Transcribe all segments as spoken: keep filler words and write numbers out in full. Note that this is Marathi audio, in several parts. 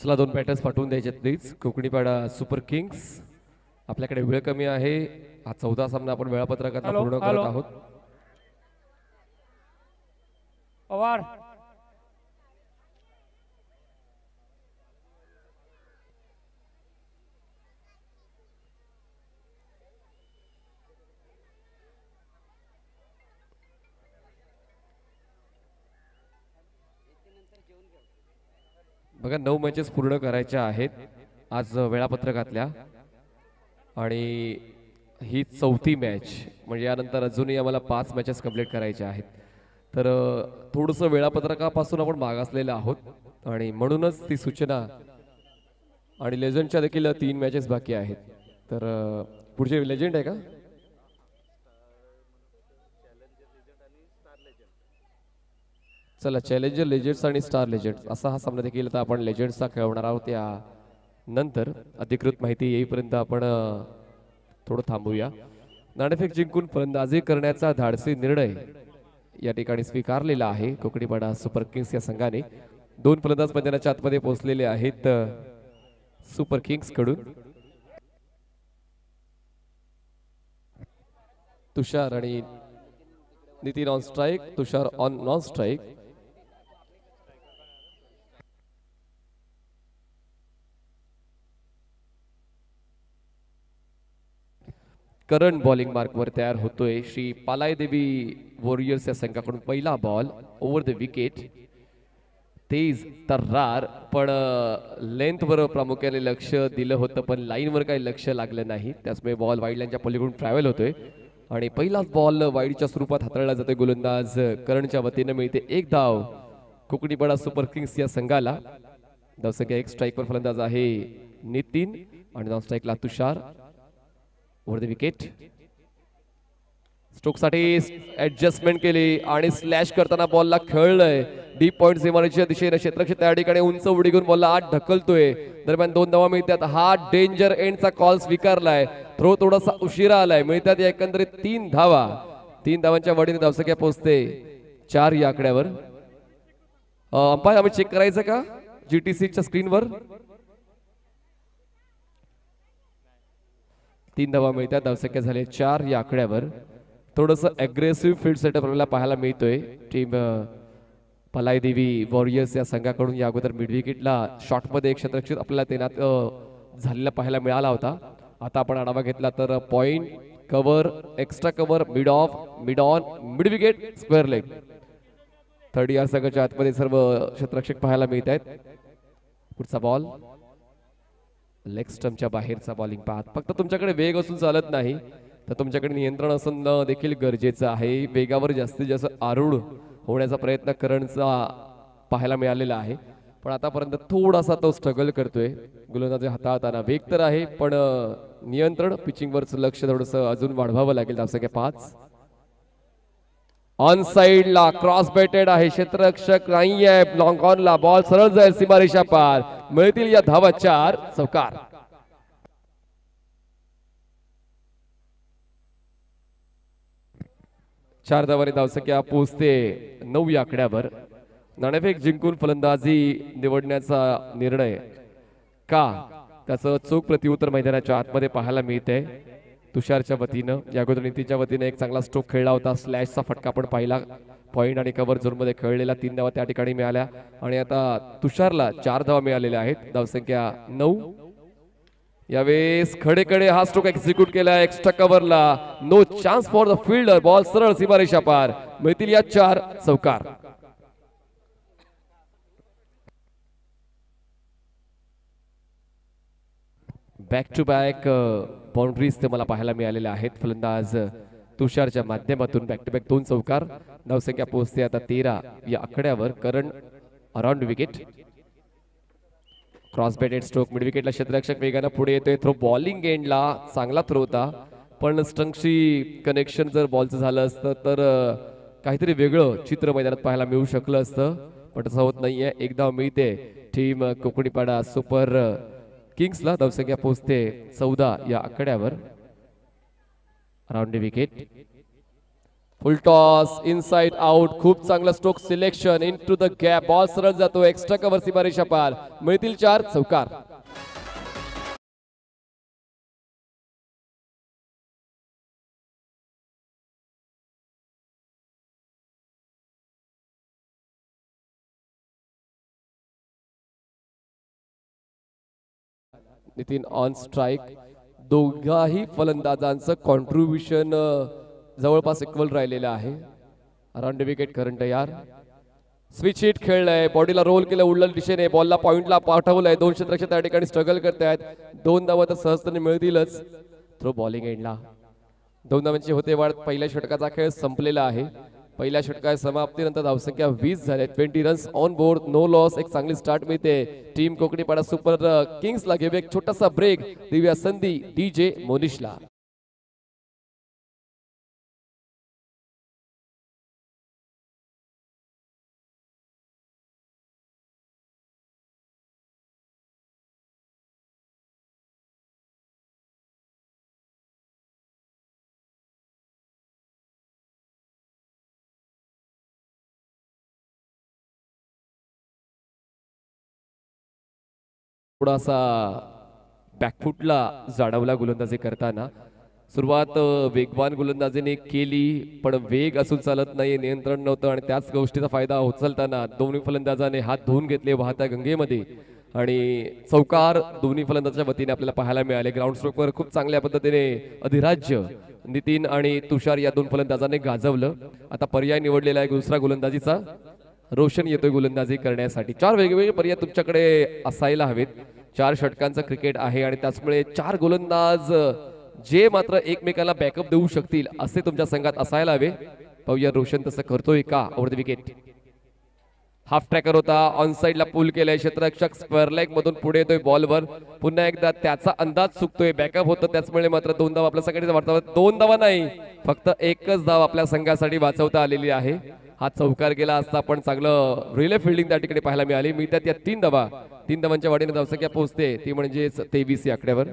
चला दोन बॅटर्स पाठवून द्यायचे प्लीज. Kokanipada super Kings. आपल्याकडे वेळ कमी आहे. हा चौथा सामना आपण वेळापत्रकात पूर्ण करत आहोत. पवार बघा नऊ मॅचेस पूर्ण करायच्या आहेत आज वेळापत्रकातल्या आणि ही चौथी मॅच म्हणजे यानंतर अजूनही आम्हाला पाच मॅचेस कंप्लीट करायच्या आहेत. तर थोडंसं वेळापत्रकापासून आपण मागासलेलं आहोत आणि म्हणूनच ती सूचना. आणि लेजंडच्या देखील तीन मॅचेस बाकी आहेत. तर पुढचे लेजंड आहे का? चला चॅलेंजर लेजेंड्स आणि स्टार लेजेंड्स असा हा सामना देखील आता आपण लेजेंड्सचा खेळवणार आहोत. या नंतर अधिकृत माहिती येईपर्यंत आपण थोडं थांबूया. नाणेफेक जिंकून फलंदाजी करण्याचा धाडसी निर्णय या ठिकाणी स्वीकारलेला आहे कोकणीपाडा सुपर किंग्स या संघाने. दोन फलंदाज मैदानाच्या आतमध्ये पोहोचलेले आहेत सुपर किंग्स कडून. तुषार आणि Nitin on strike. Tushar on non strike. Karan bowling मार्कवर तयार होतोय. श्री पालाय देवी वॉरियर्स या संघाकडून पहिला बॉल ओव्हर द विकेट. तेज तर्रार पण लेंथवर प्रामुख्याने लक्ष दिलं होतं पण लाईनवर काही लक्ष लागलं नाही. त्याचमुळे बॉल वाईड लाईनच्या पलीकडून ट्रॅव्हल होतोय आणि पहिलाच बॉल वाईडच्या स्वरूपात हाताळला जातोय. गोलंदाज करणच्या वतीनं मिळते एक धाव कोकणीपाडा सुपर किंग्स या संघाला. धावसंख्या एक. स्ट्राईकवर फलंदाज आहे नितीन आणि नॉन स्ट्राईकला Tushar. Over the wicket. Stroke साठी ऍडजस्टमेंट केली आणि स्लॅश करताना बॉलला खेळलंय. डीप पॉइंट सीमारेषेच्या दिशेने क्षेत्रक्षेत्र त्या ठिकाणी उंच उडी घेऊन बॉलला आत ढकलतोय. दरम्यान दोन धावा मिळतात. हा डेंजर एंडचा कॉल स्वीकारलाय. थ्रो थोडासा उशिरा आलाय. मिळतात या एकंदरीत तीन धावा. तीन धावांच्या वडीने धावसंख्या पोहोचते चार या आकड्यावर. अंपायर आम्ही चेक करायचं का जीटीसीच्या स्क्रीनवर? तीन धावा मिळतात. धावसंख्या झाली चार या आकड्यावर. थोडंसं अग्रेसिव्ह फील्ड सेटअप आपल्याला पाहायला मिळतोय टीम पलाय देवी वॉरियर्स या संघाकडून. या अगोदर मिड विकेटला शॉटमध्ये एक शतरक्षित आपल्याला तैनात झालेला पाहायला मिळाला होता. आता आपण आढावा घेतला तर point, cover, extra cover, mid off, mid on, mid wicket, square leg. Third या संघाच्या आतमध्ये सर्व क्षेत्ररक्षक पाहायला मिळत आहेत. पुढचा बॉल लेग स्टंपच्या बाहेरचा बॉलिंग पाहत. फक्त तुमच्याकडे वेग असून चालत नाही तर तुमच्याकडे नियंत्रण असणं देखील गरजेचं आहे. वेगावर जास्तीत जास्त आरूढ होण्याचा प्रयत्न करणचा पाहायला मिळालेला आहे पण आतापर्यंत थोडासा तो स्ट्रगल करतोय. गोलंदाजी हाताळताना वेग तर आहे पण नियंत्रण पिचिंगवरचं लक्ष थोडंसं अजून वाढवावं लागेल. धावसंख्या पाच. ऑन साइड ला क्रॉस बेटेड आहे. क्षेत्ररक्षक नाही आहे. लॉंग ऑन ला बॉल सरळ जाईल सीमारेषा पार. मिळतील या धावा चार. चौकार. चार धावांनी धावसंख्या पोहोचते नऊ या आकड्यावर. नाणेफेक जिंकून फलंदाजी निवडण्याचा निर्णय का त्याचं चोख प्रतिउत्तर मैदानाच्या आतमध्ये पाहायला मिळते तुषारच्या वतीनं. या अगोदर नितीच्या वतीने एक चांगला स्ट्रोक खेळला होता. स्लॅशचा फटका आपण पाहिला. पॉइंट आणि कव्हर झोन मध्ये खेळलेला तीन धावा त्या ठिकाणी मिळाल्या आणि आता तुषारला चार धावा मिळालेल्या आहेत. धावसंख्या नऊ. यावेळेस खडेकडे हा स्ट्रोक एक्झिक्यूट केला एक्स्ट्रा कव्हरला. No chance for the fielder. Ball सरळ सीमारेषा पार. मिळतील या चार. चौकार. बॅक टू बॅक बाउंड्रीज ते मला पाहायला मिळालेल्या आहेत फलंदाज तुषारच्या माध्यमातून. बॅक टू बॅक दोन चौकार. धावसंख्या पोहोचते आता तेरा या आकड्यावर. Karan around wicket. Cross batted stroke. Mid विकेटला क्षेत्ररक्षक वेगानं पुढे येतोय. थ्रो बॉलिंग एंडला चांगला थ्रो होता पण स्टंक्सशी कनेक्शन जर बॉलचं झालं असतं तर काहीतरी वेगळं चित्र मैदानात पाहायला मिळू शकलं असतं पण तसं होत नाहीये. एक धाव मिळते टीम कोकणीपाडा सुपर किंग्सला. धावसंख्या पोहोचते चौदा या आकड्यावर. Around wicket. Full toss inside out, खूप चांगलं stroke selection into the gap, ball सरळ जातो एक्स्ट्रा कव्हर सीमारेषा पार, मिळतील चार चौकार. Nitin on strike. दोघाही फलंदाजांचं कॉन्ट्रीब्युशन जवळपास इक्वल राहिलेलं आहे. अराउंड विकेट करंट तयार. स्विच हिट खेळलंय, बॉडीला रोल केलं उडल दिशेने, बॉलला पॉइंटला पाठवलंय. दोन क्षेत्ररक्षक त्या ठिकाणी स्ट्रगल करतायत. दोन धावा तर सहजतेने मिळतीलच. थ्रो बॉलिंग एंडला दोन धावांची होते वाढ. पहिल्या षटकाचा खेळ संपलेला आहे. पहिल्या षटका समाप्तीनंतर धावसंख्या वीस झाले. Twenty runs on board, no loss. एक चांगली स्टार्ट मिळते टीम कोकणीपाडा सुपर किंग्सला. घेऊया एक छोटासा ब्रेक, देऊया संधी डीजे मोनिशला. थोडासा बॅकफुटला जाडवला गोलंदाजी करताना. सुरुवात वेगवान गोलंदाजीने केली, पण वेग असून चालत नाही, नियंत्रण नव्हतं आणि त्याच गोष्टीचा फायदा उचलताना दोन्ही फलंदाजाने हात धुवून घेतले वाहत्या गंगेमध्ये आणि चौकार दोन्ही फलंदाजाच्या वतीने आपल्याला पाहायला मिळाले. ग्राउंड स्ट्रोकवर खूप चांगल्या पद्धतीने अधिराज्य नितीन आणि तुषार या दोन फलंदाजांनी गाजवलं. आता पर्याय निवडलेला आहे दुसरा गोलंदाजीचा. रोशन येतोय गोलंदाजी करण्यासाठी. चार वेगवेगळे पर्याय तुमच्याकडे असायला हवेत. चार षटकांचं क्रिकेट आहे आणि त्याचमुळे चार गोलंदाज जे मात्र एकमेकाला बॅकअप देऊ शकतील असे तुमच्या संघात असायला हवे. पाहूया रोशन तसं करतोय का. Over the wicket. Half tracker होता, ऑन साइडला पुल केलंय. क्षेत्ररक्षक स्क्वेअर लेग मधून पुढे येतोय बॉलवर. पुन्हा एकदा त्याचा अंदाज चुकतोय. बॅकअप होतं त्याचमुळे मात्र दोन धावा आपल्या संघासाठी वाचवतात. दोन धावा नाही, फक्त एकच धाव आपल्या संघासाठी वाचवता आलेली आहे. हा चौकार गेला असता पण चांगलं रिले फिल्डिंग त्या ठिकाणी पाहायला मिळाली. मी त्यात या तीन धावा तीन धावांच्या वाढीने धावसंख्या पोहोचते ती म्हणजेच तेवीस या आकड्यावर.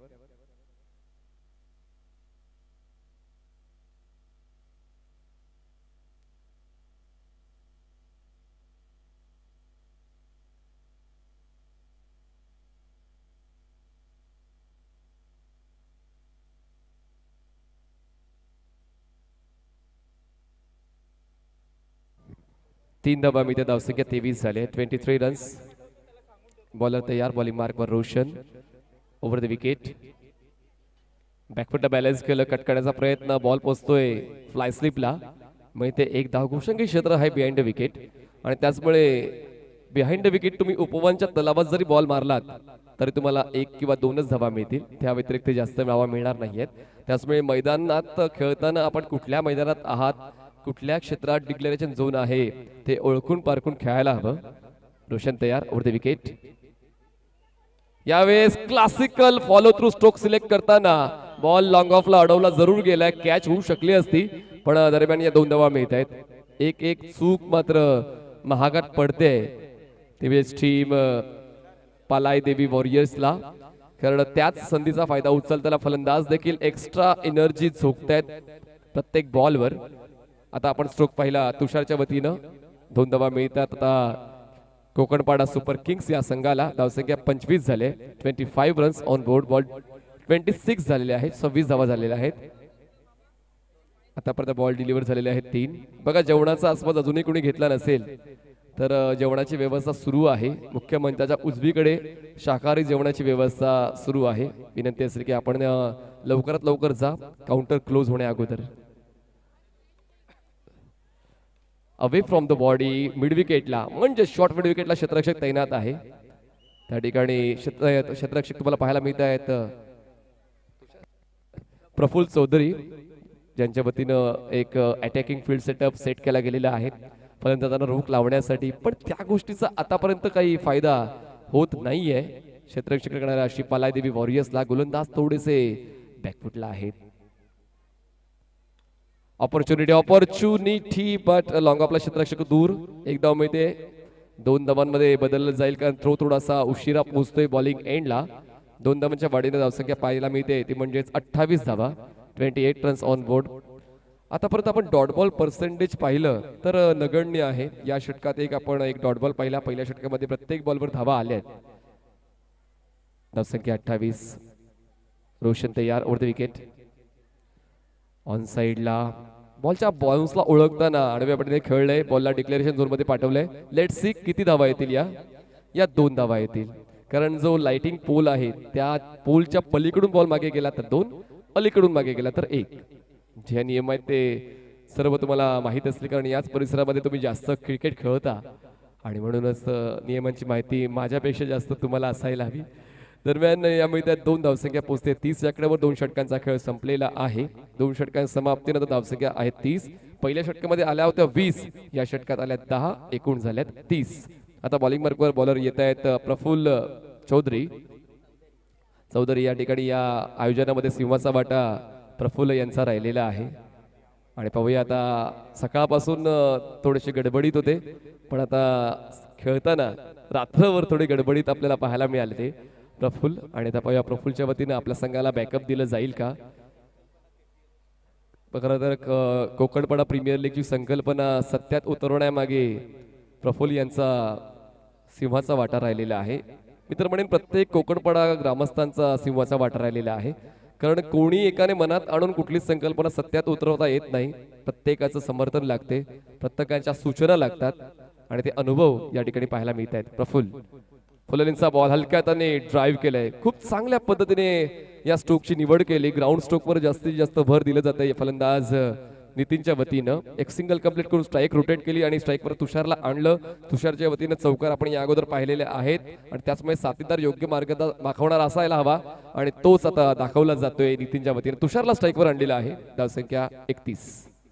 तीन धावा मी त्या धावसंख्या तेवीस झाले. Twenty three runs. बॉलर तयार. बॉलिंग मार्कवर रोशन. Over the wicket. बॅकफुटला बॅलन्स केलं, कट करण्याचा प्रयत्न. बॉल पोचतोय फ्लाय स्लिपला. मग ते एक धाव घोषंगी क्षेत्र आहे बिहाइंड द विकेट आणि त्याचमुळे बिहाइंड द विकेट तुम्ही उपवनच्या तलावात जरी बॉल मारलात तरी तुम्हाला एक किंवा दोनच धावा मिळतील. त्या व्यतिरिक्त जास्त धावा मिळणार नाहीयेत. त्याचमुळे मैदानात खेळताना आपण कुठल्या मैदानात आहात, कुठल्या क्षेत्रात डिक्लेरेशन झोन आहे ते ओळखून पारखून खेळायला हवं. रोशन तयार. Over the wicket. यावेळेस classical follow through stroke select करताना बॉल लॉंग ऑफला अडवला जरूर गेलाय. कॅच होऊ शकली असती पण दरम्यान या दोन धावा मिळत आहेत. एक एक चूक मात्र महागात पडते तेवेळेस टीम पालाई देवी वॉरियर्सला. कारण त्याच संधीचा फायदा उचलताना फलंदाज देखील एक्स्ट्रा एनर्जी झोकतायत प्रत्येक बॉलवर. आता आपण स्ट्रोक पाहिला तुषारच्या वतीनं. दोन धावा मिळतात आता कोकणपाडा सुपर किंग्स या संघाला. धावसंख्या पंचवीस झाले. Twenty five runs on board. Ball twenty six झालेले आहेत. सव्वीस धावा झालेल्या आहेत. आतापर्यंत बॉल डिलिव्हर झालेले आहेत तीन. बघा जेवणाचा आस्वाद अजूनही कोणी घेतला नसेल तर जेवणाची व्यवस्था सुरू आहे. मुख्य मंचाच्या उजवीकडे शाकाहारी जेवणाची व्यवस्था सुरू आहे. विनंती असेल की आपण लवकरात लवकर जा काउंटर क्लोज होण्या अगोदर. Away from the body mid विकेटला म्हणजे शॉर्ट मिड विकेटला क्षेत्ररक्षक तैनात आहे. त्या ठिकाणी क्षेत्ररक्षक तुम्हाला पाहायला मिळत आहेत प्रफुल्ल चौधरी ज्यांच्या वतीनं एक अटॅकिंग फील्ड सेटअप सेट केला गेलेला आहे फलंदाजांना रोख लावण्यासाठी. पण त्या गोष्टीचा आतापर्यंत काही फायदा होत नाहीये क्षेत्ररक्षक करणाऱ्या अशी पालाई देवी वॉरियर्सला. गोलंदाज थोडेसे बॅकफुटला आहेत. ऑपॉर्च्युनिटी ऑपॉर्च्युनिटी बट लॉंग ऑफला क्षेत्ररक्षक दूर. एक धाव मिळते. दोन धावांमध्ये बदललं जाईल कारण थ्रो थोडासा उशिरा पोहोचतोय बॉलिंग एंडला. दोन धावांच्या वाढीने धावसंख्या पाहायला मिळते ती म्हणजेच अठ्ठावीस धावा. Twenty eight runs on board. आतापर्यंत आपण डॉट बॉल पर्सेंटेज पाहिलं तर अ, नगण्य आहे. या षटकात एक आपण एक डॉट बॉल पाहिला. पहिल्या षटकामध्ये प्रत्येक बॉलवर धावा आल्या आहेत. धावसंख्या अठ्ठावीस. रोशन तयार ओव्हर द विकेट. ऑन साइडला बॉलच्या बाउन्सला ओळखताना आडव्या पट्टीने खेळलंय. बॉलला डिक्लेरेशन झोन मध्ये पाठवलंय. लेट सी किती धावा येतील. या या दोन धावा येतील, कारण जो लाइटिंग पोल आहे त्या पोलच्या पलीकडून बॉल मागे गेला तर दोन, अलीकडून मागे गेला तर एक. जे नियम आहेत ते सर्व तुम्हाला माहीत असले, कारण याच परिसरामध्ये तुम्ही जास्त क्रिकेट खेळता आणि म्हणूनच अ, नियमांची माहिती माझ्यापेक्षा जास्त तुम्हाला असायला हवी. दरम्यान यामुळे त्यात दोन धावसंख्या पोहोचते तीस आकड्यावर. दोन षटकांचा खेळ संपलेला आहे. दोन षटकांच्या समाप्तीनंतर धावसंख्या आहे तीस. पहिल्या षटकामध्ये आल्या होत्या वीस, या षटकात आल्या दहा, एकूण झाल्यात तीस. आता बॉलिंग मार्कवर बॉलर येत आहेत प्रफुल्ल चौधरी. चौधरी या ठिकाणी या आयोजनामध्ये सिंहाचा वाटा प्रफुल्ल यांचा राहिलेला आहे. आणि पाहूया आता सकाळपासून अ, थोडेसे गडबडीत होते, पण आता खेळताना रात्रभर थोडी गडबडीत आपल्याला पाहायला मिळाले ते प्रफुल्ल. आणि आता पाहूया प्रफुल्लच्या वतीनं आपल्या संघाला बॅकअप दिलं जाईल का. खरं तर क- कोकणपडा प्रीमियर लीगची संकल्पना सत्यात उतरवण्यामागे प्रफुल्ल यांचा सिंहाचा वाटा राहिलेला आहे. मी तर म्हणेन प्रत्येक कोकणपडा ग्रामस्थांचा सिंहाचा वाटा राहिलेला आहे, कारण कोणी एकाने मनात आणून कुठलीच संकल्पना सत्यात उतरवता येत नाही. प्रत्येकाचं समर्थन लागते, प्रत्येकाच्या सूचना लागतात आणि ते अनुभव या ठिकाणी पाहायला मिळत आहेत. प्रफुल्ल फुललेंचा बॉल हलक्या त्याने ड्राईव्ह केलाय. खूप चांगल्या पद्धतीने या स्ट्रोकची निवड केली. ग्राउंड स्ट्रोकवर जास्तीत जास्त भर दिलं जातं. फलंदाज नितीनच्या वतीनं एक सिंगल कंप्लीट करून स्ट्राईक रोटेट केली आणि स्ट्राईकवर तुषारला आणलं. तुषारच्या वतीनं चौकार आपण या अगोदर पाहिलेले आहेत आणि त्याचमुळे साथीदार योग्य मार्ग दाखवणार असायला हवा आणि तोच आता दाखवला जातोय नितीनच्या वतीनं. तुषारला स्ट्राईकवर आणलेला आहे. धावसंख्या एकतीस.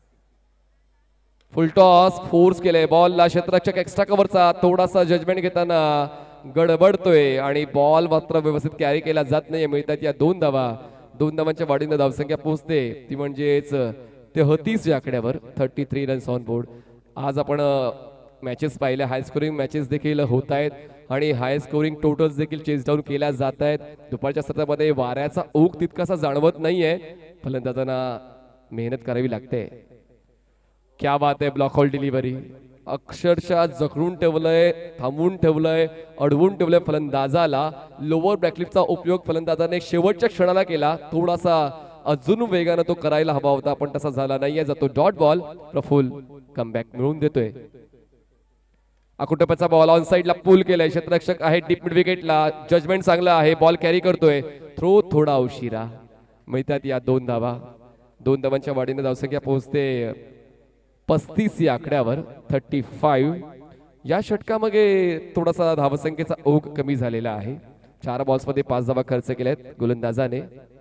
फुल टॉस फोर्स केलंय. बॉलला क्षेत्ररक्षक एक्स्ट्रा कव्हरचा थोडासा जजमेंट घेताना गडबडतोय आणि बॉल मात्र व्यवस्थित कॅरी केला जात नाही. मिळतात या दोन धावा. दोन धावांच्या वाढीनं धावसंख्या पोहोचते ती म्हणजेच तेहतीस या आकड्यावर. Thirty three runs on board. आज आपण मॅचेस पाहिल्या, हाय स्कोरिंग मॅचेस देखील होत आहेत आणि हाय स्कोरिंग टोटल्स देखील चेस डाऊन केल्या जात आहेत. दुपारच्या सत्रामध्ये वाऱ्याचा ओघ तितकासा जाणवत नाहीये. फलंदाजांना मेहनत करावी लागते. क्या बात आहे. ब्लॉक होल डिलिव्हरी अक्षरशः जखडून ठेवलंय, थांबवून ठेवलंय, अडवून ठेवलंय फलंदाजाला. लोअर ब्रॅकलिपचा उपयोग फलंदाजाने शेवटच्या क्षणाला केला. थोडासा अजून वेगानं तो करायला हवा होता, पण तसा झाला नाहीये. जातो डॉट बॉल. प्रफुल्ल कमबॅक मिळवून देतोय. अकुटप्याचा बॉल ऑन साइडला पूल केलाय. क्षेत्ररक्षक आहे डीप मिड विकेटला. जजमेंट चांगलं आहे. बॉल कॅरी करतोय. थ्रो थोडा उशिरा. मिळतात या दोन धावा. दोन धावांच्या वाढीने धावसंख्या पोहोचते पस्तीस या आकड्यावर. Thirty five. या षटकामध्ये थोडासा धावसंख्येचा ओघ कमी झालेला आहे. चार बॉल्स मध्ये पाच धावा खर्च केल्यात गोलंदाजाने.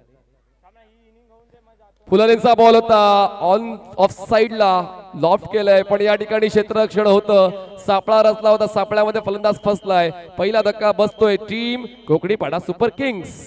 फुलरेंचा बॉल होता ऑन ऑफ साइडला लॉफ्ट केलाय, पण या ठिकाणी क्षेत्ररक्षण होतं. सापळा रचला होता, सापळ्यामध्ये फलंदाज फसलाय. पहिला धक्का बसतोय टीम कोकणीपाडा सुपर किंग्स.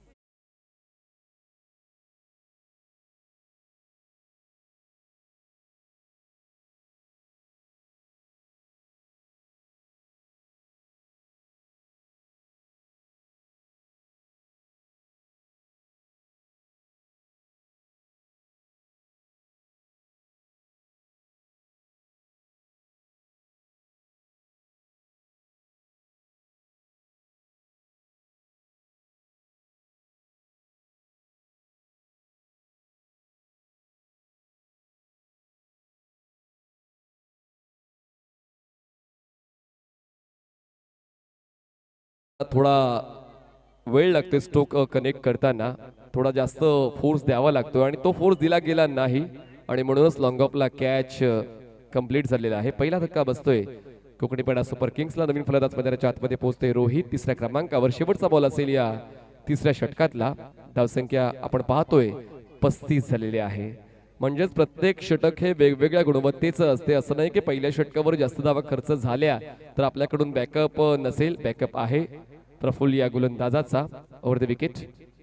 थोडा वेळ लागतो स्ट्रोक कनेक्ट करताना. थोडा जास्त फोर्स द्यावा लागतो आणि तो फोर्स दिला गेला नाही आणि म्हणूनच लॉंग ऑफला कॅच कंप्लीट झालेला आहे. पहिला धक्का बसतोय कोकणीपाडा सुपर किंग्सला. नवीन फलंदाज मैदानाच्या आतमध्ये पोहोचतोय रोहित. तिसऱ्या क्रमांकावर शेवटचा बॉल असेल या तिसऱ्या षटकातला. धावसंख्या आपण पाहतोय पस्तीस झालेली आहे. म्हणजेच प्रत्येक षटक हे वेगवेगळ्या गुणवत्तेचं असते. असं नाही की पहिल्या षटकावर जास्त धावा खर्च झाल्या तर आपल्याकडून बॅकअप नसेल. बॅकअप आहे प्रफुल्ल या गोलंदाजाचा. Over the wicket.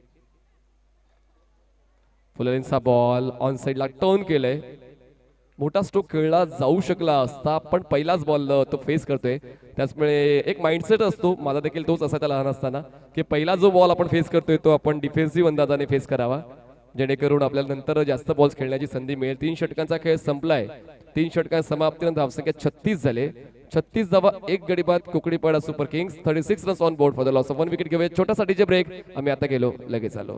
फुलरेंचा बॉल ऑन साइडला टर्न केलंय. मोठा स्ट्रोक खेळला जाऊ शकला असता, पण पहिलाच बॉल तो फेस करतोय. त्याचमुळे एक माइंडसेट असतो, माझा देखील तोच असायचा लहान असताना, की पहिला जो बॉल आपण फेस करतोय तो आपण डिफेन्सिव्ह अंदाजाने फेस करावा. जेणेकरून आपल्याला नंतर जास्त बॉल्स खेळण्याची संधी मिळेल. तीन षटकांचा खेळ संपलाय. तीन षटकां समाप्तीनंतर धावसंख्या छत्तीस झाले. छत्तीस धावा एक गडी बाद Kokanipada super kings. Thirty six runs on board for the loss of one wicket. घेऊया छोटासाठीचे ब्रेक. आम्ही आता गेलो लगेच आलो.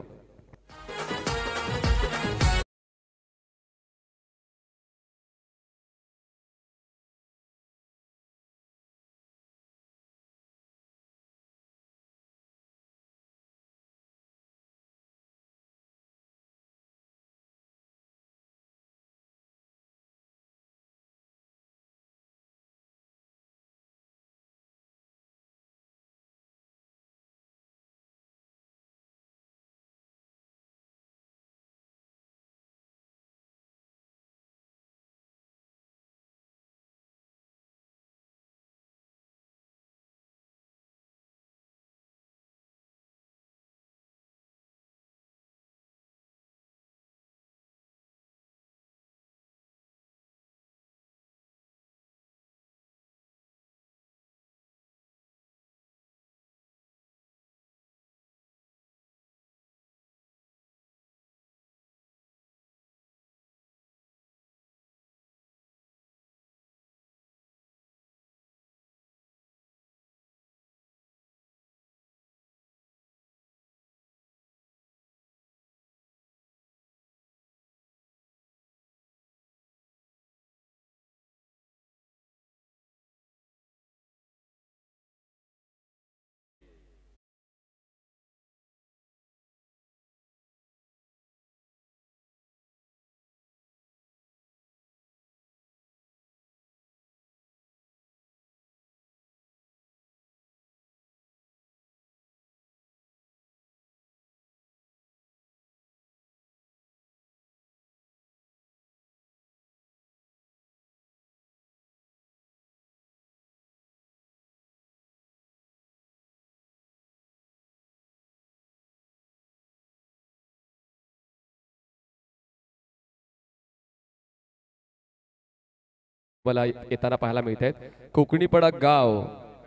मला येताना पाहायला मिळत आहेत. कोकणीपाडा गाव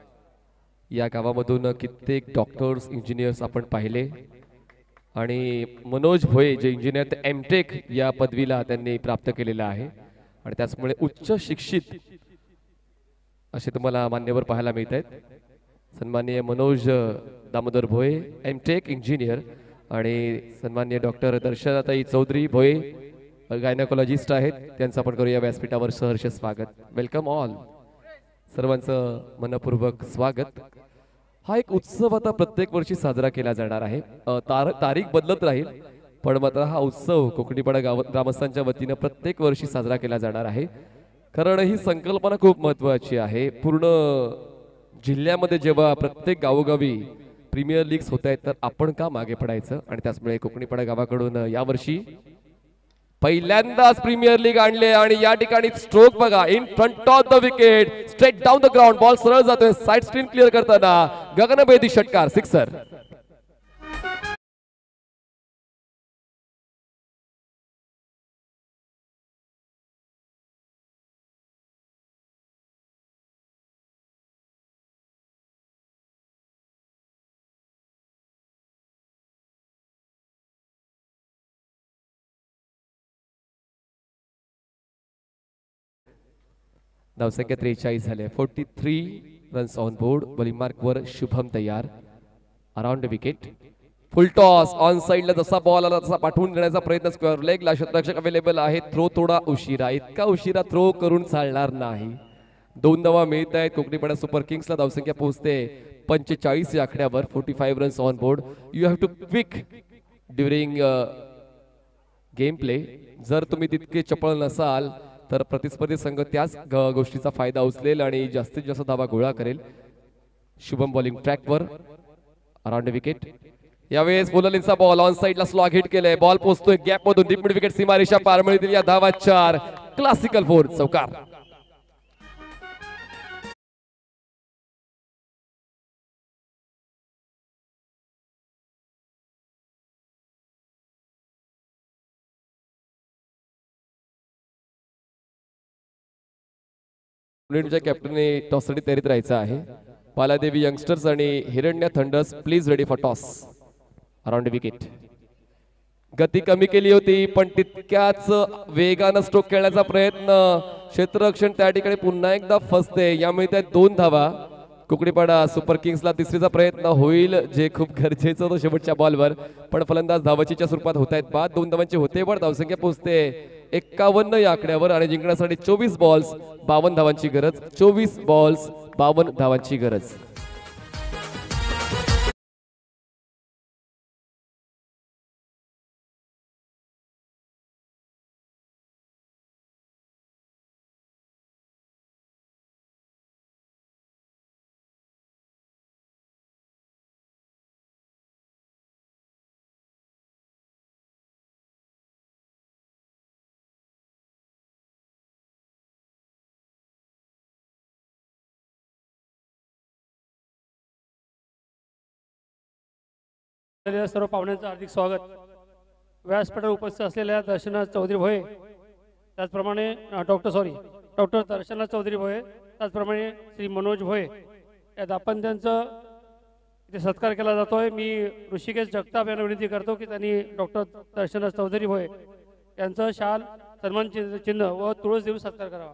या गावामधून कित्येक डॉक्टर्स इंजिनियर्स आपण पाहिले आणि मनोज भोये जे इंजिनियर ते एमटेक या पदवीला त्यांनी प्राप्त केलेला आहे आणि त्याचमुळे उच्च शिक्षित असे तुम्हाला मान्यवर पाहायला मिळत आहेत. सन्माननीय मनोज दामोदर भोये एमटेक इंजिनियर आणि सन्माननीय डॉक्टर दर्शनाताई चौधरी भोये गायनाकोलॉजिस्ट आहेत. त्यांचं आपण करूया व्यासपीठावर सहर्ष स्वागत. Welcome all. सर्वांचं मनपूर्वक स्वागत. हा एक उत्सव आता प्रत्येक वर्षी साजरा केला जाणार आहे. तार तारीख बदलत राहील पण मात्र हा उत्सव कोकणीपाडा गाव ग्रामस्थांच्या वतीनं प्रत्येक वर्षी साजरा केला जाणार आहे. कारण ही संकल्पना खूप महत्त्वाची आहे. पूर्ण जिल्ह्यामध्ये जेव्हा प्रत्येक गावोगावी प्रीमियर लीग्स होत आहेत तर आपण का मागे पडायचं आणि त्याचमुळे कोकणीपाडा गावाकडून यावर्षी पहिल्यांदाच प्रीमियर लीग आणले आणि या ठिकाणी स्ट्रोक बघा in front of the wicket straight down the ground. Ball सरळ जातोय साइड स्क्रीन क्लिअर करताना गगनभेदी षटकार सिक्सर. धावसंख्या त्रेचाळीस झाले. Forty three runs on board. Bowling mark वर शुभम तयार. Around wicket. Full toss on साइडला जसा बॉल आला तसा पाठवून देण्याचा प्रयत्न. स्क्वेअर लेगला क्षेत्ररक्षक अवेलेबल आहे. थ्रो थोडा उशिरा. इतका उशिरा थ्रो करून चालणार नाही. दोन धावा मिळत आहेत कोकणीपाडा सुपर किंग्सला. धावसंख्या पोहोचते पंचेचाळीस या आकड्यावर. Forty five runs on board. You have to quick during game play. जर तुम्ही तितके चपळ नसाल तर प्रतिस्पर्धी संघ त्याच गोष्टीचा फायदा उचलेल आणि जास्तीत जास्त धावा गोळा करेल. शुभम बॉलिंग ट्रॅकवर. Around wicket. यावेळेस फुललिनचा बॉल ऑन साइडला स्लॉग हिट केलाय. बॉल पोहोचतोय गॅप मधून. डीप मिड विकेट सीमारेषा पार मिळतील. या धावा चार. क्लासिकल फोर चौकार. युनिटच्या कॅप्टनने टॉससाठी तयारीत राहायचं आहे. पालादेवी यंगस्टर्स आणि Hiranya thunders please ready for toss. Around wicket. गती कमी केली होती पण तितक्याच वेगानं स्ट्रोक खेळण्याचा प्रयत्न, क्षेत्ररक्षण त्या ठिकाणी पुन्हा एकदा फसते, यामुळे त्या दोन धावा. कुकडीपाडा सुपर किंग्सला तिसरीचा प्रयत्न होईल जे खूप गरजेचं होतं शेवटच्या बॉलवर, पण फलंदाज धावचीच्या स्वरूपात होत आहेत बाद. दोन धावांची होते पण धावसंख्या पोहोचते एक्कावन्न या आकड्यावर आणि जिंकण्यासाठी चोवीस बॉल्स बावन्न धावांची गरज. चोवीस बॉल्स बावन्न धावांची गरज. सर्व पाहुण्यांचं हार्दिक स्वागत. व्यासपीठावर उपस्थित असलेल्या दर्शना चौधरी भोये, त्याचप्रमाणे doctor sorry doctor Darshana Chaudhari Bhoye, त्याचप्रमाणे श्री मनोज भोये या दाम्पत्यांचं इथे सत्कार केला जातोय. मी ऋषिकेश जगताप यांना विनंती करतो की त्यांनी डॉक्टर दर्शना चौधरी भोये यांचं शाल, सन्मान चिन्ह चिन्ह व तुळस देऊन सत्कार करावा.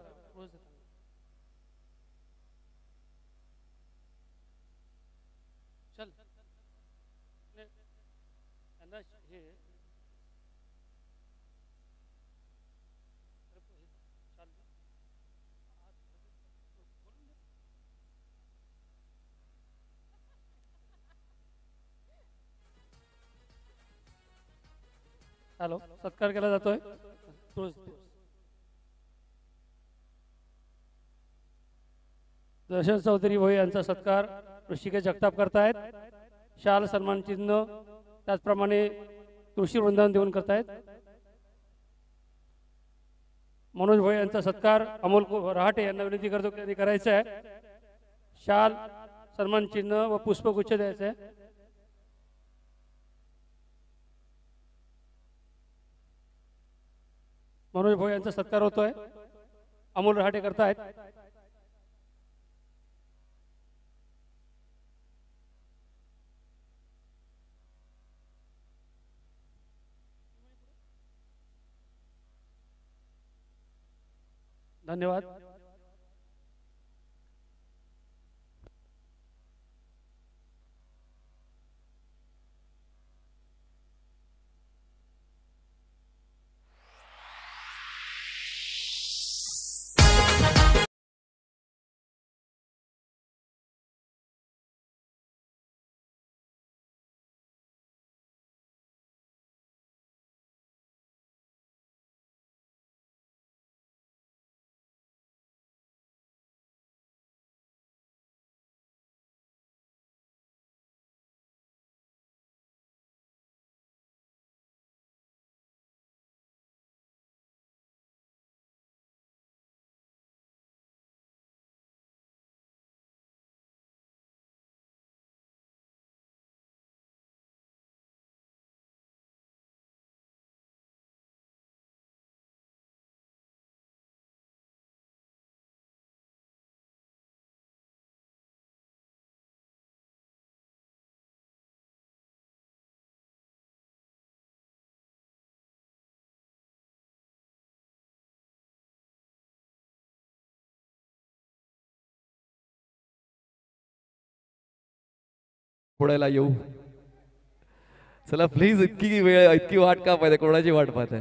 हॅलो, सत्कार केला जातोय. दर्शन चौधरी भोई यांचा सत्कार ऋषिकेश जगताप करतायत. शाल, सन्मान चिन्ह त्याचप्रमाणे तुळशी वृंदावन देऊन करतायत. मनोज भोई यांचा सत्कार अमोल रहाटे यांना विनंती करतो की त्यांनी करायचं आहे. शाल, सन्मान चिन्ह व पुष्पगुच्छ द्यायचं आहे. मनोज भोई यांचा सत्कार होतोय. अमोल रहाटे करतायत. धन्यवाद. फोडायला येऊ. चला प्लीज, इतकी वेळ इतकी वाट का पाहिजे, कोणाची वाट पाहताय?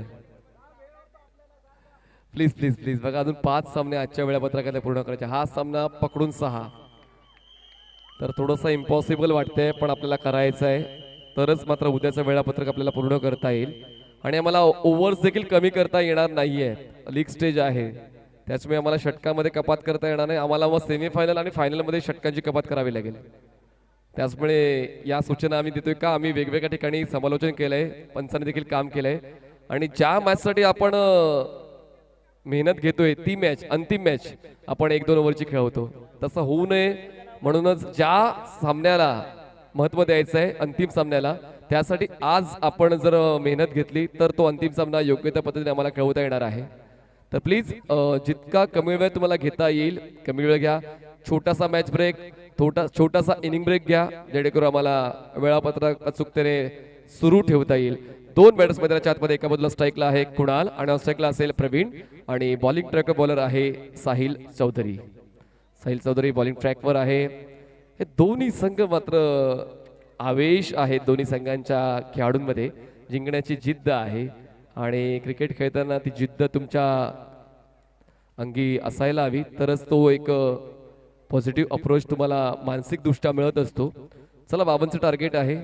प्लीज प्लीज प्लीज बघा, अजून पाच सामने आजच्या वेळापत्रकात पूर्ण करायचे. हा सामना पकडून सहा, तर थोडंसं इम्पॉसिबल वाटतंय पण आपल्याला करायचं आहे, तरच मात्र उद्याचं वेळापत्रक आपल्याला पूर्ण करता येईल. आणि आम्हाला ओव्हर्स देखील कमी करता येणार नाहीये, लीग स्टेज आहे त्याच्यामुळे आम्हाला षटकामध्ये कपात करता येणार नाही. आम्हाला मग सेमीफायनल आणि फायनलमध्ये षटकांची कपात करावी लागेल. त्याचमुळे या सूचना आम्ही देतोय का आम्ही वेगवेगळ्या ठिकाणी समालोचन केलंय, पंचांनी देखील काम केलंय आणि ज्या मॅचसाठी आपण मेहनत घेतोय ती मॅच, अंतिम मॅच आपण एक दोन ओव्हरची खेळवतो, तसं होऊ नये म्हणूनच ज्या सामन्याला महत्त्व द्यायचं आहे अंतिम सामन्याला, त्यासाठी आज आपण जर मेहनत घेतली तर तो अंतिम सामना योग्य त्या पद्धतीने आम्हाला खेळवता येणार आहे. तर प्लीज जितका कमी वेळ तुम्हाला घेता येईल कमी वेळ घ्या. छोटासा मॅच ब्रेक, छोटा छोटासा इनिंग ब्रेक घ्या, जेणेकरून आम्हाला वेळापत्रक अचूकतेने सुरू ठेवता येईल. दोन बॅटर्स मैदानाच्या आतमध्ये. एका बाजूला स्ट्राईकला आहे कुणाल आणि ऑन स्ट्राईकला असेल प्रवीण आणि बॉलिंग ट्रॅक बॉलर आहे साहिल चौधरी. साहिल चौधरी बॉलिंग ट्रॅकवर आहे. हे दोन्ही संघ मात्र आवेश आहे दोन्ही संघांच्या खेळाडूंमध्ये. जिंकण्याची जिद्द आहे आणि क्रिकेट खेळताना ती जिद्द तुमच्या अंगी असायला हवी तरच तो एक पॉझिटिव्ह अप्रोच तुम्हाला मानसिक दृष्ट्या मिळत असतो. चला बावनचं टार्गेट आहे.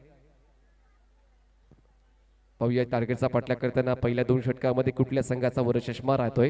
पाहूया टार्गेटचा पाठलाग करताना पहिल्या दोन षटकामध्ये कुठल्या संघाचा वर चष्मा राहतोय.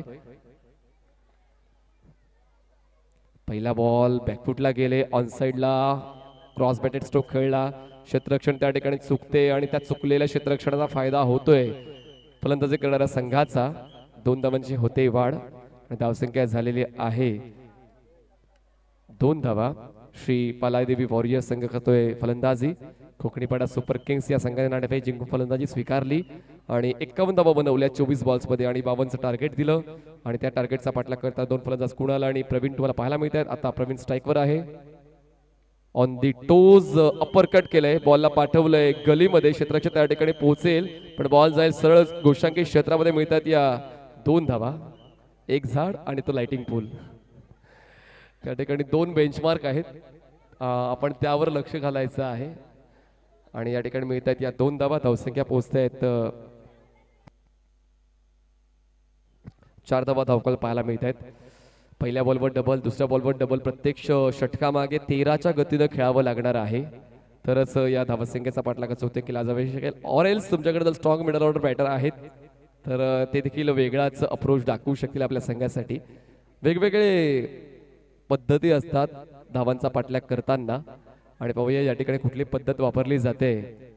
पहिला बॉल बॅकफुटला गेले. ऑन साइडला क्रॉस बॅटेड स्ट्रोक खेळला. क्षेत्ररक्षण त्या ठिकाणी चुकते आणि त्या चुकलेल्या क्षेत्ररक्षणाचा फायदा होतोय फलंदाजी करणाऱ्या संघाचा. दोन धावांची होते वाढ आणि धावसंख्या झालेली आहे दोन धावा. श्री पालादेवी वॉरियर्स संघ करतोय फलंदाजी. कोकणीपाडा सुपर किंग्स या संघाने नाणेफेक जिंकून फलंदाजी स्वीकारली आणि एक्कावन्न धावा बनवल्या चोवीस बॉल्स मध्ये आणि बावनचं टार्गेट दिलं आणि त्या टार्गेटचा पाठलाग करता दोन फलंदाज कुणाल आणि प्रवीण तुम्हाला पाहायला मिळत आहेत. आता प्रवीण स्ट्राईकवर आहे. On the toes upper cut केलंय. बॉलला पाठवलंय गलीमध्ये. क्षेत्राच्या त्या ठिकाणी पोहोचेल पण बॉल जाईल सरळ गोशांकी क्षेत्रामध्ये. मिळतात या दोन धावा. एक झाड आणि तो लाइटिंग पूल. त्या ठिकाणी दोन बेंचमार्क आहेत. आपण त्यावर लक्ष घालायचं आहे आणि या ठिकाणी मिळतात या दोन धावा. धावसंख्या पोहोचत आहेत चार धावा धावकल पाहायला मिळत आहेत. पहिल्या बॉलवर डबल, दुसऱ्या बॉलवर डबल. प्रत्येक षटकामागे तेराच्या गतीनं खेळावं लागणार आहे तरच या धावसंख्येचा पाठलाग चौथे केला जाऊ शकेल. ऑर एल्स तुमच्याकडे जर स्ट्रॉंग मिडल ऑर्डर बॅटर आहेत तर ते देखील वेगळाच अप्रोच दाखवू शकतील आपल्या संघासाठी. वेगवेगळे पद्धती असतात धावांचा पाठलाग करताना आणि पाहूया या ठिकाणी कुठली पद्धत वापरली जाते.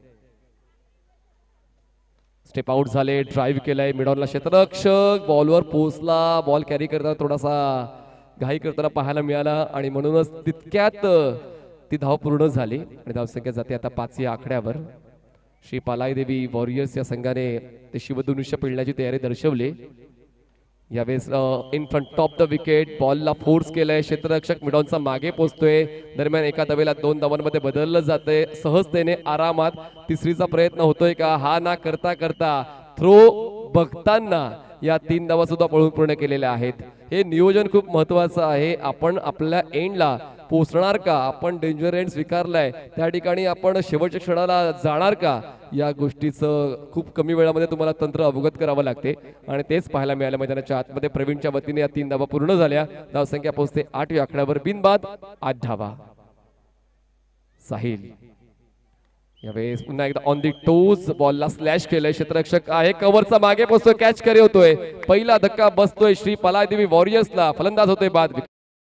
स्टेप आउट झाले. ड्राईव्ह केलाय. मिडॉनला क्षेत्ररक्षक बॉलवर पोहोचला. बॉल कॅरी करताना थोडासा घाई करताना पाहायला मिळाला आणि म्हणूनच तितक्यात ती धाव पूर्ण झाली आणि धावसंख्या जाते आता पाच या आकड्यावर. श्री पालादेवी वॉरियर्स या संघाने ते शिवधनुष्य पिळण्याची तयारी दर्शवली. यावेळेस in front of the wicket बॉलला फोर्स केलाय. क्षेत्ररक्षक मिडॉनचा मागे पोहोचतोय. दरम्यान एका धावेला दोन धावांमध्ये बदललं जातंय सहजतेने आरामात. तिसरीचा प्रयत्न होतोय का हा ना करता करता थ्रो बघताना या तीन धावा सुद्धा पळून पूर्ण केलेल्या आहेत. हे नियोजन खूप महत्वाचं आहे. आपण आपल्या एंडला पोहोचणार का, आपण डेंजर एंड स्वीकारलाय त्या ठिकाणी आपण शेवटच्या क्षणाला जाणार का, या गोष्टीचं खूप कमी वेळामध्ये तुम्हाला तंत्र अवगत करावं लागते आणि तेच पाहायला मिळालं मैदानाच्या आतमध्ये. प्रवीणच्या वतीने या तीन धावा पूर्ण झाल्या. धावसंख्या पोहोचते आठ या आकड्यावर. बिनबाद आठ धावा. साहिल यावेळेस पुन्हा एकदा ऑन दी टोज बॉलला स्लॅश केलंय. क्षेत्ररक्षक आहे कव्हरचा मागे पोहोचतोय. कॅच कॅरी होतोय. पहिला धक्का बसतोय श्री पालादेवी वॉरियर्सला. फलंदाज होतोय बाद.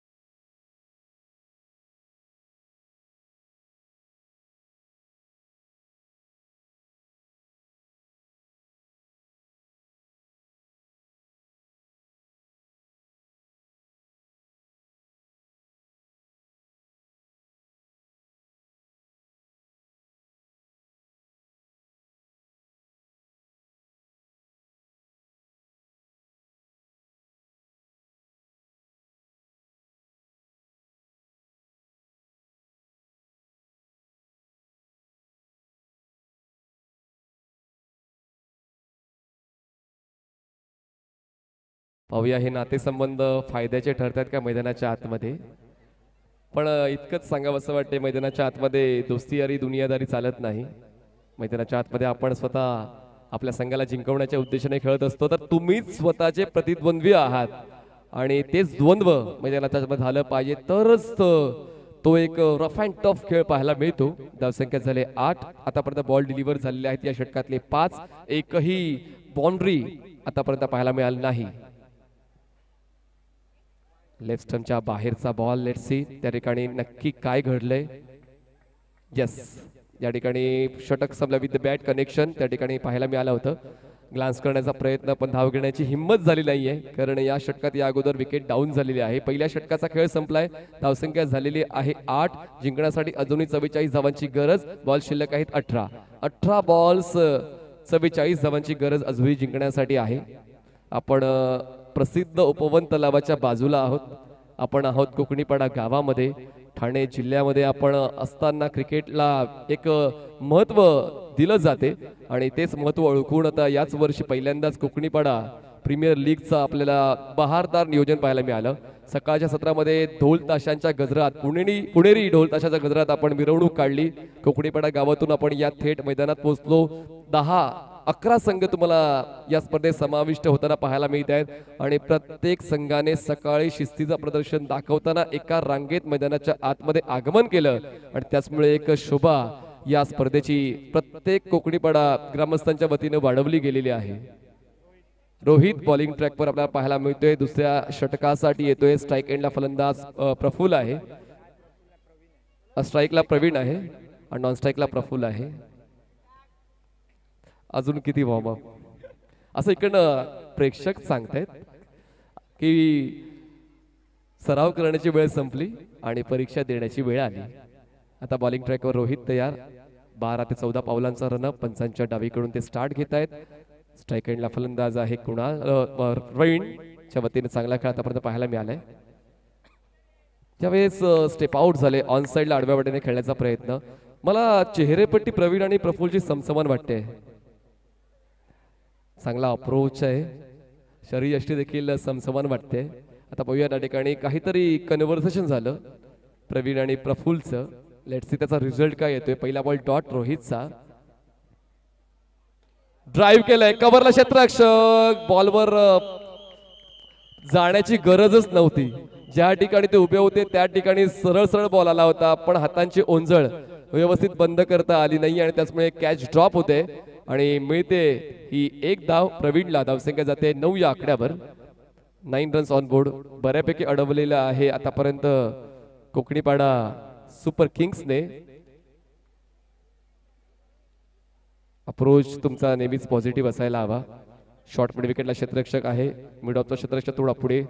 पाहूया हे नातेसंबंध फायद्याचे ठरतात का मैदानाच्या आतमध्ये. पण इतकंच सांगावं असं वाटते मैदानाच्या आतमध्ये दोस्तीयारी दुनियादारी चालत नाही. मैदानाच्या आतमध्ये आपण स्वतः आपल्या संघाला जिंकवण्याच्या उद्देशाने खेळत असतो तर तुम्हीच स्वतःचे प्रतिद्वंद्वी आहात आणि तेच द्वंद्व मैदानाच्या आतमध्ये झालं पाहिजे तरच तो एक रफ अँड टफ खेळ पाहायला मिळतो. धावसंख्या झाले आठ. आतापर्यंत बॉल डिलिव्हर झालेले आहेत या षटकातले पाच. एकही बाउंड्री आतापर्यंत पाहायला मिळाली नाही. लेफ्ट स्टंपच्या बाहेरचा बॉल. लेट्स सी त्या ठिकाणी नक्की काय घडलंय. यस या ठिकाणी षटक संपला विथ द बॅट कनेक्शन त्या ठिकाणी पाहायला मिळालं होतं. ग्लान्स करण्याचा प्रयत्न पण धाव घेण्याची हिंमत झाली नाहीये कारण या षटकात या अगोदर विकेट डाऊन झालेली आहे. पहिल्या षटकाचा खेळ संपलाय. धावसंख्या झालेली आहे आठ. जिंकण्यासाठी अजूनही चव्वेचाळीस धावांची गरज. बॉल शिल्लक आहेत अठरा. अठरा बॉल्स चव्वेचाळीस धावांची गरज अजूनही जिंकण्यासाठी आहे. आपण प्रसिद्ध उपवन तलावाच्या बाजूला आहोत. आपण आहोत कोकणीपाडा गावामध्ये. ठाणे जिल्ह्यामध्ये आपण असताना क्रिकेटला एक महत्त्व दिलं जाते आणि तेच महत्त्व ओळखून आता याच वर्षी पहिल्यांदाच कोकणीपाडा प्रीमियर लीगचं आपल्याला बहारदार नियोजन पाहायला मिळालं. सकाळच्या सत्रामध्ये ढोल ताशांच्या गजरात पुणेरी पुणेरी ढोल ताशाच्या गजरात आपण मिरवणूक काढली. कोकणीपाडा गावातून आपण या थेट मैदानात पोहोचलो. दहा अकरा संघ तुम्हाला या स्पर्धेत समाविष्ट होताना पाहायला मिळत आहेत आणि प्रत्येक संघाने सकाळी शिस्तीचं प्रदर्शन दाखवताना एका रांगेत मैदानाच्या आतमध्ये आगमन केलं आणि त्याचमुळे एक शोभा या स्पर्धेची प्रत्येक कोकणीपाडा ग्रामस्थांच्या वतीने वाढवली गेलेली आहे. रोहित बॉलिंग ट्रॅकवर आपल्याला पाहायला मिळतोय. दुसऱ्या षटकासाठी येतोय. स्ट्राईक एंडला फलंदाज प्रफुल्ल आहे. स्ट्राईकला प्रवीण आहे आणि नॉन स्ट्राईकला प्रफुल्ल आहे. अजून किती वॉर्मअप असं इकडनं प्रेक्षक सांगतायत की सराव करण्याची वेळ संपली आणि परीक्षा देण्याची वेळ आली. आता बॉलिंग ट्रॅकवर रोहित तयार. बारा ते चौदा पावलांचा रनअप पंचांच्या डावीकडून ते स्टार्ट घेत आहेत. स्ट्राईक एंडला फलंदाज आहे कुणाल प्रवीणच्या वतीने चांगला खेळ आतापर्यंत पाहायला मिळालाय. त्यावेळेस स्टेप आउट झाले. ऑन साईडला आडव्या वाटेने खेळण्याचा प्रयत्न. मला चेहरेपट्टी प्रवीण आणि प्रफुल्लची समसमान वाटते. चांगला अप्रोच आहे. शरीरयष्टी देखील समसमान वाटते. आता पाहूया त्या ठिकाणी काहीतरी कन्व्हर्सेशन झालं प्रवीण आणि प्रफुल्लचं. लेट्स सी त्याचा रिझल्ट काय येतोय. पहिला बॉल डॉट रोहितचा. ड्राईव्ह केलंय. कव्हरला क्षेत्ररक्षक. बॉलवर जाण्याची गरजच नव्हती. ज्या ठिकाणी ते उभे होते त्या ठिकाणी सरळ सरळ बॉल आला होता पण हातांची ओंजळ व्यवस्थित बंद करता आली नाही आणि त्याचमुळे कॅच ड्रॉप होते आणि मिळते ही एक धाव. प्रवीणला धावसंख्या जाते नऊ या आकड्यावर. Nine runs on board. बऱ्यापैकी अडवलेलं आहे आतापर्यंत कोकणीपाडा सुपर किंग्सने. अप्रोच तुमचा नेहमीच पॉझिटिव्ह असायला हवा. शॉर्ट मिड विकेटला क्षेत्ररक्षक आहे. मिड ऑफचा क्षेत्ररक्षक थोडा पुढे.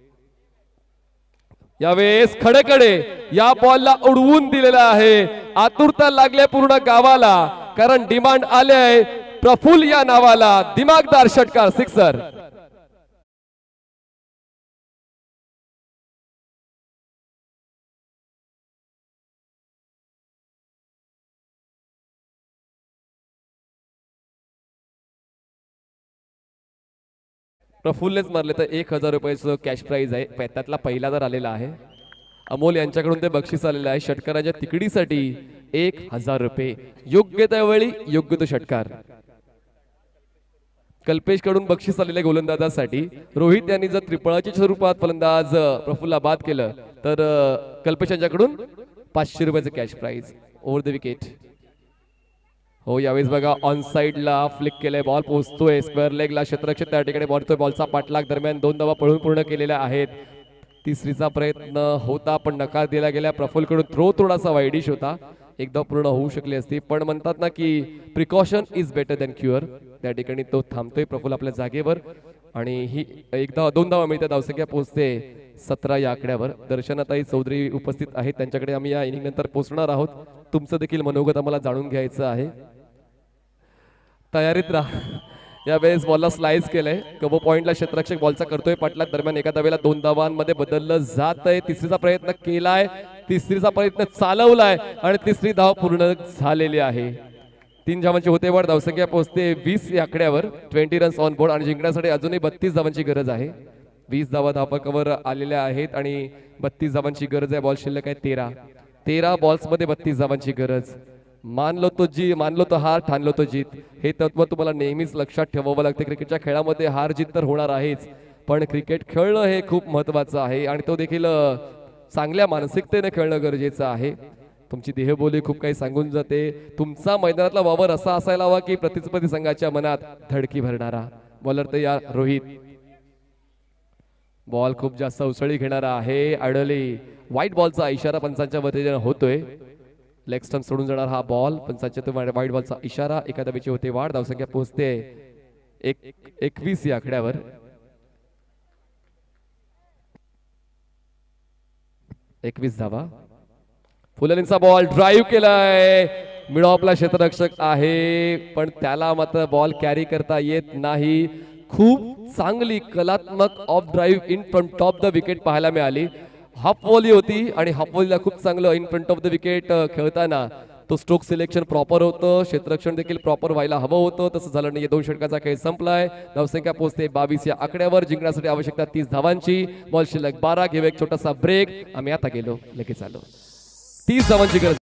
यावेळेस खडेकडे या बॉलला उडवून दिलेला आहे. आतुरता लागले पूर्ण गावाला कारण डिमांड आले प्रफुल्ल या नावाला. दिमागदार षटकार सिक्सर. प्रफुल्लच मारले तर एक हजार रुपयाचं कॅश प्राइज आहे. त्यातला पहिला जर आलेला आहे. अमोल यांच्याकडून ते बक्षीस आलेलं आहे. षटकाराच्या तिकडीसाठी एक हजार रुपये. योग्य त्यावेळी योग्य तो षटकार. कल्पेश कडून बक्षीस आलेल्या गोलंदाजासाठी. रोहित यांनी जर त्रिफळाच्या स्वरूपात फलंदाज प्रफुल्लला बाद केलं तर कल्पेश यांच्याकडून पाचशे रुपयाचं cash prize over the wicket. हो यावेळेस बघा ऑन साइडला फ्लिक केलंय. बॉल पोहोचतोय स्क्वेअर लेगला. क्षेत्ररक्षक त्या ठिकाणी बॉलतोय. बॉलचा पाठलाग दरम्यान दोन धावा पळून पूर्ण केलेल्या आहेत. तिसरीचा प्रयत्न होता पण नकार दिला गेला. प्रफुल्ल कडून थ्रो थोडासा वाईडिश होता. एकदा पूर्ण होऊ शकली असती पण म्हणतात ना की precaution is better than cure. त्या ठिकाणी तो थांबतोय प्रफुल्ल आपल्या जागेवर आणि ही एकदा दोन धावा मिळतात. धावसंख्या पोहोचते सतरा या आकड्यावर. दर्शनाताई चौधरी उपस्थित आहेत. त्यांच्याकडे आम्ही या इनिंग नंतर पोहोचणार आहोत. तुमचं देखील मनोगत आम्हाला जाणून घ्यायचं आहे. तयारीत राहा. यावेळेस बॉलला स्लाइस केलंय. कबो पॉइंटला क्षेत्ररक्षक बॉलचा करतोय पाठलाग दरम्यान एका धावेला दोन धावांमध्ये बदललं जात आहे. तिसरीचा प्रयत्न केलाय. तिसरीचा प्रयत्न चालवलाय आणि तिसरी धाव पूर्ण झालेली आहे. तीन धावांची होते वाढ. धावसंख्या पोहोचते वीस या आकड्यावर. ट्वेंटी रन्स ऑन बोर्ड आणि जिंकण्यासाठी अजूनही बत्तीस धावांची गरज आहे. वीस धावा धावपकावर आलेल्या आहेत आणि बत्तीस धावांची गरज आहे. बॉल शिल्लक आहे तेरा. तेरा बॉल्स मध्ये बत्तीस धावांची गरज. मानलो तो जी मानलो तो हार ठाणलो तो जीत. हे तत्व तुम्हाला नेहमीच लक्षात ठेवावं लागते. क्रिकेटच्या खेळामध्ये हार जीत तर होणार आहेच पण क्रिकेट खेळणं हे खूप महत्वाचं आहे आणि तो देखील चांगल्या मानसिकतेने खेळणं गरजेचं आहे. तुमची देहबोली खूप काही सांगून जाते. तुमचा मैदानातला वावर असा असायला हवा की प्रतिस्पर्धी संघाच्या मनात धडकी भरणारा. बॉलर तयार रोहित. बॉल खूप जास्त उसळी घेणारा आहे. अडली. व्हाईट बॉलचा इशारा पंचांच्या वतीने होतोय. लेग स्टंप सोडून जाणार हा बॉल. पंचांच्या व्हाईट बॉलचा इशारा. एका धावेची होते वाढ. धावसंख्या पोहोचते एक एकवीस या आकड्यावर. एकवीस धावा. फुलनीचा बॉल ड्राईव्ह केलाय. मिड ऑफला क्षेत्ररक्षक आहे पण त्याला मात्र बॉल कॅरी करता येत नाही. खूप चांगली कलात्मक off drive in front of the wicket पाहायला मिळाली हाफ वॉली होती आणि हाफ वॉलीला खूप चांगलं in front of the wicket खेळताना तो स्ट्रोक सिलेक्शन प्रॉपर होतं, क्षेत्ररक्षण देखील प्रॉपर व्हायला हवं होतं, तसं झालं नाही. दोन षटकाचा खेळ संपलाय. धावसंख्या पोहोचते बावीस या आकड्यावर. जिंकण्यासाठी आवश्यकता तीस धावांची. बॉल शिल्लक बारा. घेऊ एक छोटासा ब्रेक. आम्ही आता गेलो लगेच आलो. तीस धावांची गरज.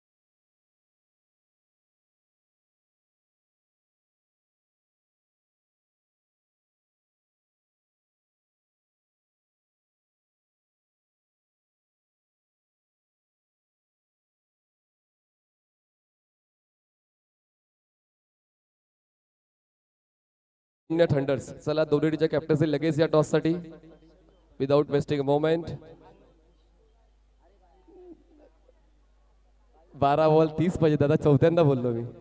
थंडर्स चला दोन्हीच्या कॅप्टन्सी लगेच या टॉस साठी विदाउट वेस्टिंग अ मोमेंट. बारा बॉल तीस पाहिजे दादा, चौथ्यांदा बोललो मी.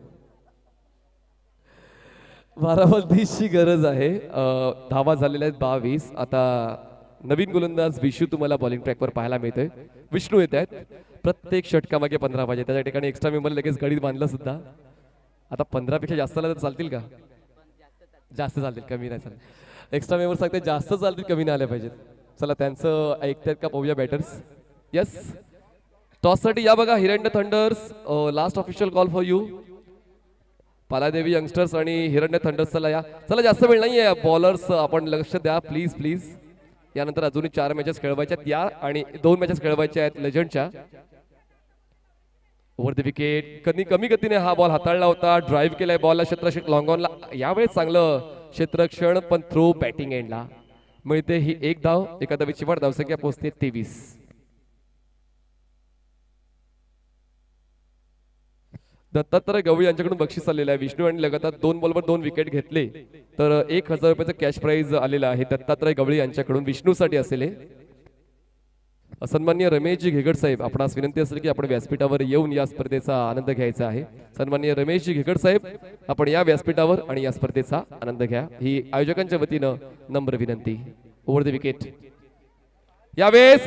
बारा बॉल तीस ची गरज आहे. धावा झालेल्या आहेत बावीस. आता नवीन गोलंदाज विष्णू तुम्हाला बॉलिंग ट्रॅकवर पाहायला मिळतोय. विष्णू येत आहेत. प्रत्येक षटकामागे पंधरा पाहिजे. त्याच्या ठिकाणी एक्स्ट्रा मेंबर लगेच गडीत बांधलं सुद्धा. आता पंधरा पेक्षा जास्त आला तर चालतील का? जास्त चालतील, कमी नाही चालतील. एक्स्ट्रा मेंबर सांगते जास्त चालतील, कमी नाही आले पाहिजेत. चला त्यांचं ऐकतायत का पाहूया बॅटर्स. येस, टॉस साठी या बघा. Hiranya thunders last official call for you. Paladevi youngsters आणि हिरण्य थंडर्स चला या. चला जास्त वेळ नाहीये. बॉलर्स आपण लक्ष द्या प्लीज प्लीज. यानंतर अजूनही चार मॅचेस खेळवायच्या आहेत या आणि दोन मॅचेस खेळवायच्या आहेत लेजंडच्या. ओव्हर द विकेट कधी कमी गतीने हा बॉल हाताळला होता. ड्राईव्ह केलाय बॉलला क्षेत्ररक्षक लॉंगॉनला. यावेळेस चांगलं क्षेत्ररक्षण पण थ्रो बॅटिंग एंडला मिळते ही एक धाव. एका धावेची वाढ. धावसंख्या पोहोचते तेवीस. दत्तात्रय गवळी यांच्याकडून बक्षीस आलेलं आहे. विष्णू आणि लगातार दोन बॉलवर दोन विकेट घेतले तर एक हजार रुपयाचं कॅश प्राइज आलेलं आहे दत्तात्रय गवळी यांच्याकडून. विष्णूसाठी असेल. सन्माननीय रमेशजी घेगड साहेब, आपणास विनंती असेल की आपण व्यासपीठावर येऊन या स्पर्धेचा आनंद घ्यायचा आहे. सन्माननीय रमेशजी घेगड साहेब, आपण या व्यासपीठावर आणि या स्पर्धेचा आनंद घ्या, ही आयोजकांच्या वतीनं नम्र विनंती. Over the wicket. यावेळेस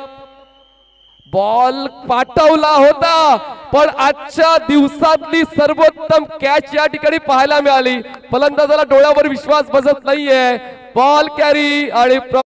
बॉल पाठवला होता पण आजच्या दिवसातली सर्वोत्तम कॅच या ठिकाणी पाहायला मिळाली. फलंदाजाला डोळ्यावर विश्वास बसत नाहीये. बॉल कॅरी आणि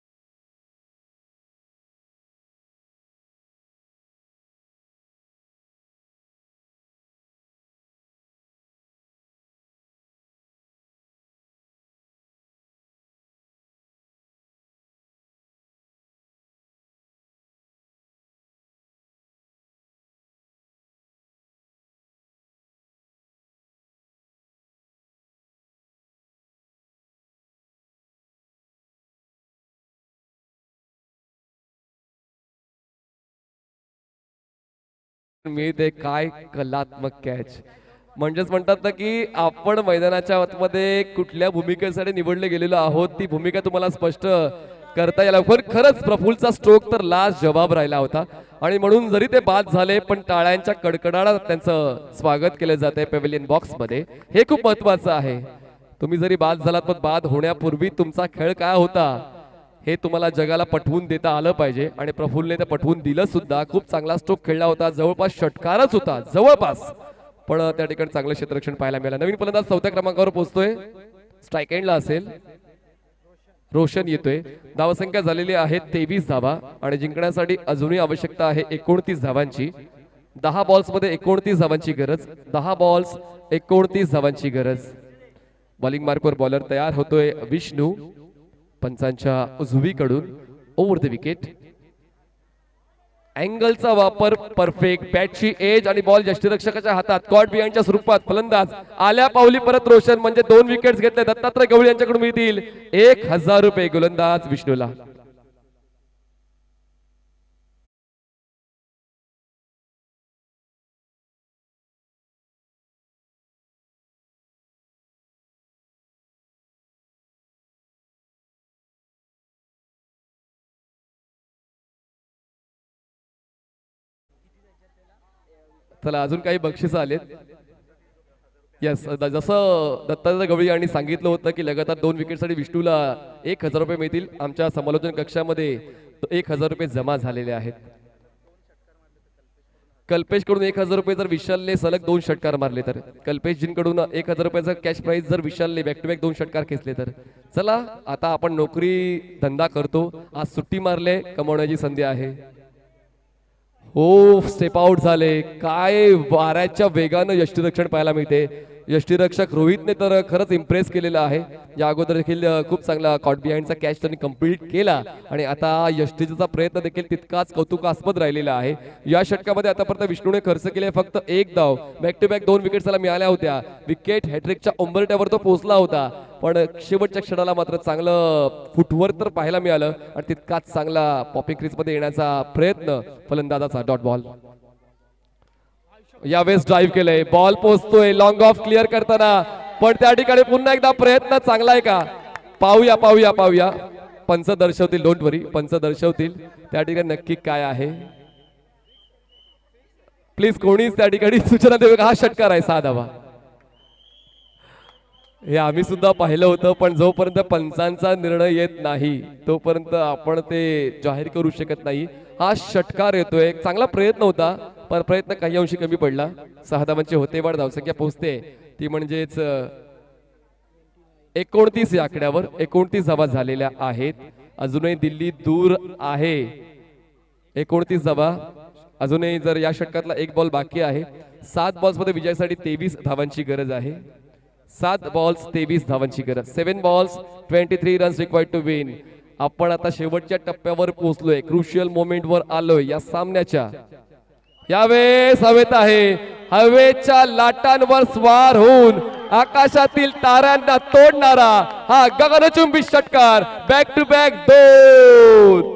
मी ते काय कलात्मक कॅच. म्हणजेच म्हणतात ना की आपण मैदानाच्या आतमध्ये कुठल्या भूमिकेसाठी निवडले गेलेलो आहोत ती भूमिका तुम्हाला स्पष्ट करता यायला. पण खरंच प्रफुल्लचा स्ट्रोक तर लास्ट जवाब राहिला होता आणि म्हणून जरी ते बाद झाले पण टाळ्यांच्या कडकडाटात त्यांचं स्वागत केलं जात आहे पॅव्हिलियन बॉक्स मध्ये. हे खूप महत्वाचं आहे. तुम्ही जरी बाद झालात पण बाद होण्यापूर्वी तुमचा खेळ काय होता हे तुम्हाला जगाला पटवून देता आलं पाहिजे आणि प्रफुल्लने ते पटवून दिलं सुद्धा. खूप चांगला स्ट्रोक खेळला होता. जवळपास षटकारच होता जवळपास, पण त्या ठिकाणी चांगलं क्षेत्ररक्षण पाहायला मिळालं. नवीन फलंदाज चौथ्या क्रमांकावर पोहोचतोय. स्ट्राईक एंडला असेल. रोशन येतोय. धावसंख्या झालेली आहे तेवीस धावा आणि जिंकण्यासाठी अजूनही आवश्यकता आहे एकोणतीस धावांची. दहा बॉल्स मध्ये एकोणतीस धावांची गरज. दहा बॉल्स एकोणतीस धावांची गरज. बॉलिंग मार्कवर बॉलर तयार होतोय विष्णू पंचांच्या उजवीकडून. Over the wicket. अँगलचा वापर परफेक्ट. बॅटची एज आणि बॉल यष्टीरक्षकाच्या हातात कॉट बिहाइंडच्या स्वरूपात. फलंदाज आल्या पावली परत रोशन म्हणजे दोन विकेट्स घेतले. दत्तात्रय गवळी यांच्याकडून मिळतील एक हजार रुपये गोलंदाज विष्णूला. चला अजून काही बक्षीस आलेत. यस, जसं दत्तात्रय गवळी यांनी सांगितलं होतं की लगातार दोन विकेटसाठी विष्णूला एक हजार रुपये मिळतील. आमच्या समालोचन कक्षामध्ये एक हजार रुपये जमा झालेले आहेत. कल्पेशकडून एक हजार रुपये जर विशालने सलग दोन षटकार मारले तर, कल्पेशजींकडून एक हजार रुपयाचा कॅश प्राइज जर विशालने बॅक टू बॅक दोन षटकार खेचले तर, चला आता आपण नोकरी धंदा करतो, आज सुट्टी मारले कमवण्याची संधी आहे. हो स्टेप आउट झाले, काय वाऱ्याच्या वेगानं यष्टीरक्षण पाहायला मिळते. यष्टीरक्षक रोहितने तर खरंच इम्प्रेस केलेलं आहे. या अगोदर देखील खूप चांगला कॉट बिहाइंडचा कॅच त्यांनी कंप्लीट केला आणि आता यष्टीचा प्रयत्न देखील तितकाच कौतुकास्पद राहिलेला आहे. या षटकामध्ये आतापर्यंत विष्णूने खर्च केले फक्त एक धाव, बॅक टू बॅक दोन विकेट्स त्याला मिळाल्या होत्या. विकेट हॅट्रिकच्या उंबरट्यावर तो पोहोचला होता, पण शेवटच्या क्षणाला मात्र चांगलं फुटवर्क तर पाहायला मिळालं आणि तितकाच चांगला पॉपिंग क्रीजमध्ये येण्याचा प्रयत्न फलंदाजाचा. डॉट बॉल यावेळेस ड्राईव्ह केलंय, बॉल पोहोचतोय लॉंग ऑफ क्लिअर करताना, पण त्या ठिकाणी पुन्हा एकदा प्रयत्न चांगला आहे का पाहूया पाहूया पाहूया. पंच दर्शवतील, डोंट वरी, पंच दर्शवतील त्या ठिकाणी नक्की काय आहे. प्लीज कोणीच त्या ठिकाणी सूचना देऊ. हा षटकार आहे, सहा धावा. हे आम्ही सुद्धा पाहिलं होतं, पण जोपर्यंत पंचांचा निर्णय येत नाही तोपर्यंत आपण ते जाहीर करू शकत नाही. हा षटकार येतोय, चांगला प्रयत्न होता पण प्रयत्न काही अंशी कमी पडला. सहा धावांची होते वाढ, धावसंख्या पोहोचते ती म्हणजेच एकोणतीस या आकड्यावर. एकोणतीस धावा झालेल्या आहेत, अजूनही दिल्ली दूर आहे. एकोणतीस धावा अजूनही, जर या षटकातला एक बॉल बाकी आहे. सात बॉल्स मध्ये विजयासाठी तेवीस धावांची गरज आहे. सात बॉल्स तेवीस धावांची गरज. Seven balls twenty three runs required to win. आपण आता शेवटच्या टप्प्यावर पोहोचलोय, क्रुशियल मोमेंट वर आलोय या सामन्याच्या. यावेळेस हवेत आहे, हवेच्या लाटांवर स्वार होऊन आकाशातील ताऱ्यांना तोडणारा हा गगनचुंबी षटकार, बॅक टू बॅक दोन.